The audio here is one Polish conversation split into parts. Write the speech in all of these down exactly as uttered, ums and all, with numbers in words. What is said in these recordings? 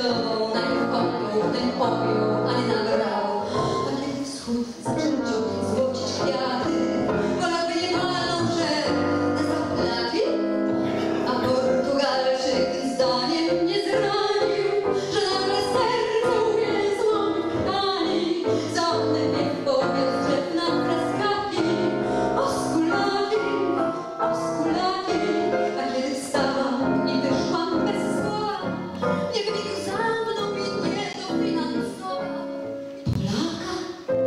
lądował, najpierw kąpił, potem popił, a nie nabrał. A kiedy wschód zaczął ciągle złocić kwiaty, Polacy nie palą, że na zaplaki, a Portugalczyk tym zdaniem nie zranił, że nagle serce uwiezło w krani. Zapnę mnie w powiat drzew na freskaki, oskulaki, oskulaki. A kiedy wstałam i wyszłam bez słowa, niech nikt za mną mi nie dofinansował Polaka.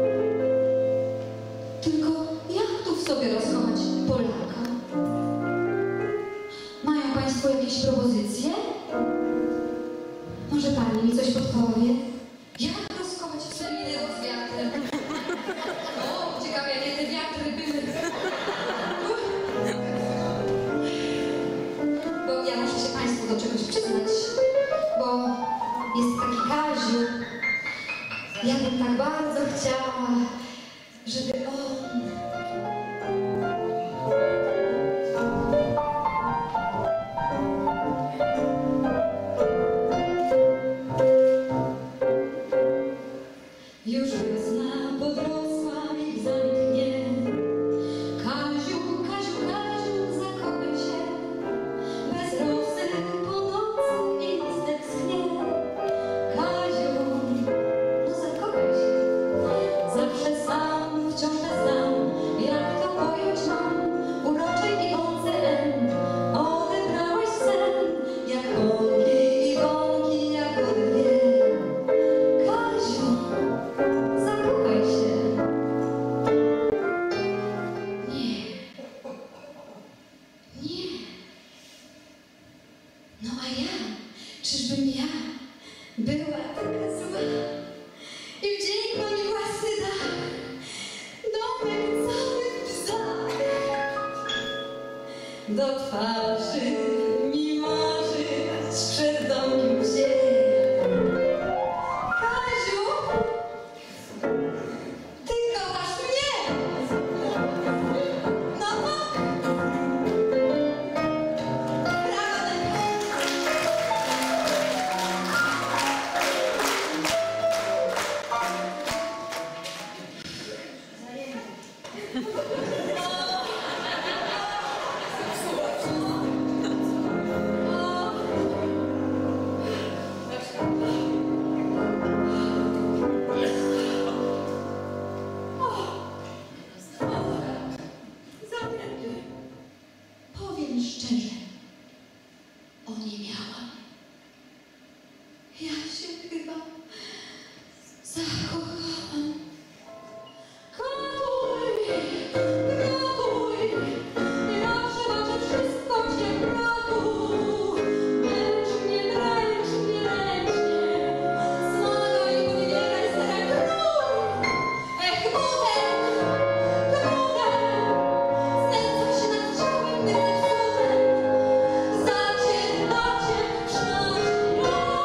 Tylko jak tu w sobie rozkochać Polaka? Mają Państwo jakieś propozycje? Może Pani mi coś podpowie? Jak rozkochać Selinę z wiatrem? O, ciekawe, jakie te wiatry były. Bo ja muszę się Państwu do czegoś przyznać, bo jest taki Kaziu. Ja bym tak bardzo chciała, żeby on... Już wiosna podrosła i zamknie. Kaziu, Kaziu, Kaziu, zakochaj się. Bez rosy po nocy i listek schnie. Kaziu, no zakochaj się. Zawsze sam, wciąż ten sam, jak to pojąć mam. Uroczej Iwonce M. Odebrałeś sen, jak mąki Iwonki jagody wie. Kaziu, zakochaj się. Nie. Nie. No a ja, czyżbym ja była taka zła i w dzień mój własny dach, domek cały w bzach, do twarzy mi marzyć przed domkiem się. Kaziu, ty kochasz mnie? No tak. Brawo. Zapewne, powiem szczerze, oniemiałam. Ja się chyba zakochałam. Ratuj, ratuj, ja przebaczę wszystko cię, ratuj. Lecz mnie, lecz mnie, lecz mnie, zmagaj, podbieraj serek król. Ech, butem, butem, znęcam się nad ciałem tym zepsutem. Zaczynacie przynosić rok.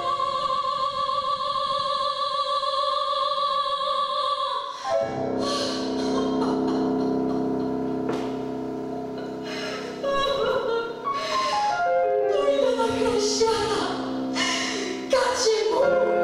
No i na świata, gacie mój.